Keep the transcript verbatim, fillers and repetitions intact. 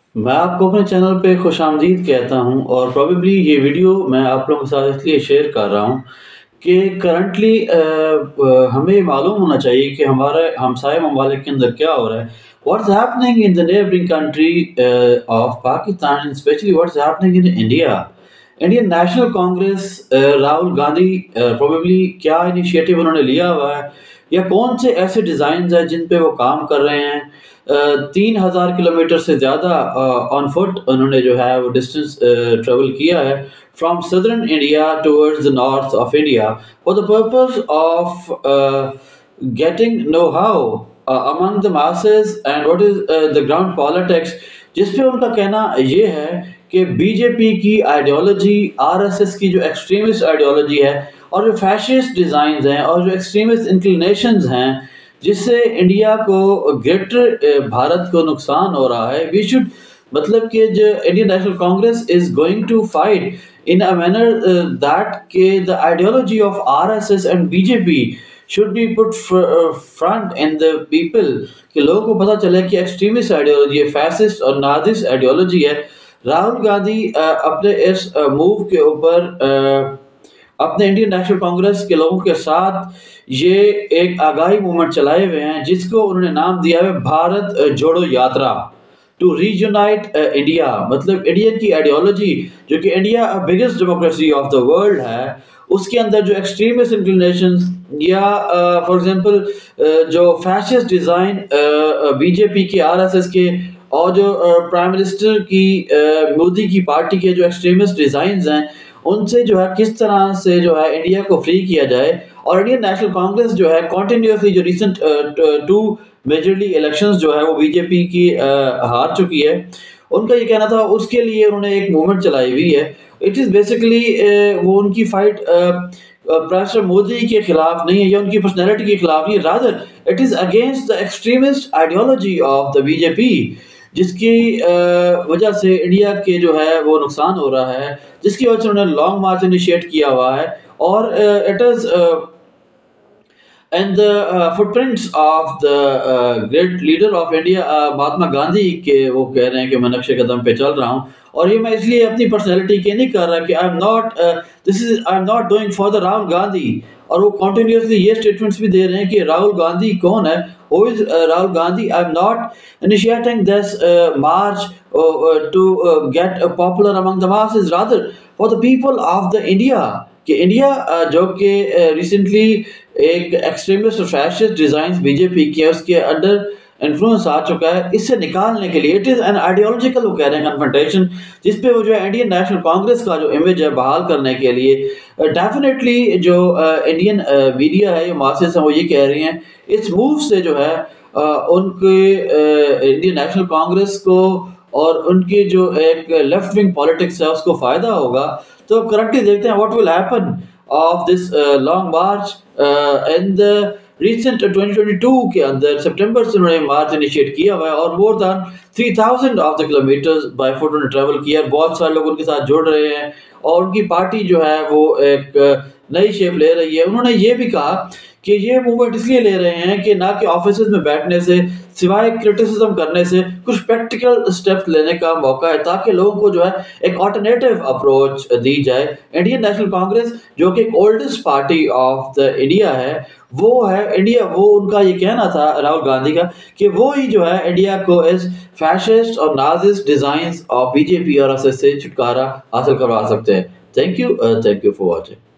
मैं आपको अपने चैनल पे खुशामदीद कहता हूँ और प्रोबेबली ये वीडियो मैं आप लोगों के साथ इसलिए शेयर कर रहा हूँ कि करंटली अ, ब हमें मालूम होना चाहिए कि हमारे हमसाये ममालिक के अंदर क्या हो रहा है। What's happening in the neighbouring country uh, of Pakistan, especially what's happening in India. Indian National Congress, uh, Rahul Gandhi, uh, probably क्या इनिशिएटिव उन्होंने लिया हुआ है या कौन से ऐसे डिज़ाइन्स हैं जिन पे वो काम कर रहे हैं। अ, तीन हज़ार किलोमीटर से ज़्यादा अ, ऑन फुट उन्होंने जो है वो डिस्टेंस अ, ट्रैवल किया है from southern India towards the north of India for the purpose of uh, getting know how among the masses and what is the ground politics, जिस पे उनका कहना ये है कि बीजेपी की आइडियोलॉजी, आरएसएस की जो एक्सट्रीमिस्ट आइडियोलॉजी है और जो फैशिस्ट डिज़ाइंस हैं और जो एक्सट्रीमिस्ट इंक्लिनेशंस हैं, जिससे इंडिया को ग्रेटर भारत को नुकसान हो रहा है। वी शुड मतलब कि जो Indian National Congress is going to fight in a manner that के the ideology of RSS and BJP should be put front in the people, कि लोगों को पता चले कि एक्सट्रीमिस्ट आइडियोलॉजी है, फैसिस्ट और नाजिस्ट आइडियोलॉजी है। राहुल गांधी अ, अपने इस मूव के ऊपर अ, अपने इंडियन नेशनल कांग्रेस के लोगों के साथ ये एक आगाही मूवमेंट चलाए हुए हैं, जिसको उन्होंने नाम दिया है Bharat Jodo Yatra, to reunite India. मतलब इंडिया की आइडियोलॉजी, जो कि India biggest democracy of the world है, उसके अंदर जो एक्सट्रीमिस्ट इंक्लिनेशंस या फॉर एग्जांपल जो फैशिस्ट डिज़ाइन बीजेपी के, आरएसएस के और जो प्राइम मिनिस्टर की अ, मोदी की पार्टी के जो एक्सट्रीमिस्ट डिज़ाइंस हैं, उनसे जो है किस तरह से जो है इंडिया को फ्री किया जाए। और इंडियन नेशनल कांग्रेस जो है कॉन्टिन्यूसली जो रिसेंट टू मेजरली इलेक्शंस जो है वो बीजेपी की अ, हार चुकी है, उनका ये कहना था, उसके लिए उन्होंने एक मूवमेंट चलाई हुई है। इट इज़ बेसिकली वो उनकी फाइट प्रेसिडेंट मोदी के खिलाफ नहीं है या उनकी पर्सनैलिटी के खिलाफ नहीं है, rather it is against the extremist ideology of the BJP, जिसकी अ, वजह से इंडिया के जो है वो नुकसान हो रहा है, जिसकी वजह से उन्होंने लॉन्ग मार्च इनिशिएट किया हुआ है। और it is end the footprints of the great leader of India Mahatma Gandhi के, वो कह रहे हैं कि मैं नक्शे कदम पे चल रहा हूँ। और ये मैं इसलिए अपनी पर्सनैलिटी के नहीं कर रहा कि I am not this is I am not doing for the Rahul Gandhi. और वो कॉन्टिन्यूसली ये स्टेटमेंट्स भी दे रहे हैं कि राहुल गांधी कौन है, who is Rahul Gandhi. I am not initiating this march to get popular among the masses, rather for the people of the India. कि इंडिया uh, जो कि रिसेंटली एक एक्सट्रीमिस्ट और फैशिस्ट डिज़ाइंस बीजेपी के उसके अंडर इन्फ्लुएंस आ चुका है, इससे निकालने के लिए इट इज़ एन आइडियोलॉजिकल, वो कह रहे हैं, कन्फ्रंटेशन, जिस पे वो जो है इंडियन नेशनल कांग्रेस का जो इमेज है बहाल करने के लिए डेफिनेटली uh, जो इंडियन uh, मीडिया है, जो मासेस हैं, वो ये कह रही हैं इस मूव से जो है uh, उनके इंडियन नेशनल कांग्रेस को और उनकी जो एक लेफ्ट विंग पॉलिटिक्स है उसको फ़ायदा होगा। तो करंटली देखते हैं what will happen of this long march in the recent twenty twenty two के अंदर। सितंबर से उन्होंने मार्च इनिशिएट किया हुआ है और more than three thousand of the kilometres by foot उन्होंने ट्रैवल किया। बहुत सारे लोग उनके साथ जुड़ रहे हैं और उनकी पार्टी जो है वो एक नई शेप ले रही है। उन्होंने ये भी कहा कि ये मूवमेंट इसलिए ले रहे हैं कि ना कि ऑफिस में बैठने से, सिवाय क्रिटिसिज्म करने से, कुछ प्रैक्टिकल स्टेप्स लेने का मौका है, ताकि लोगों को जो है एक ऑल्टरनेटिव अप्रोच दी जाए। इंडियन नेशनल कांग्रेस, जो कि एक oldest party of the India है, वो है इंडिया, वो उनका ये कहना था राहुल गांधी का कि वो ही जो है इंडिया को इस फैशिस्ट और नाजिस्ट डिजाइंस ऑफ बीजेपी और से छुटकारा हासिल करवा सकते हैं। Thank you, thank you for watching.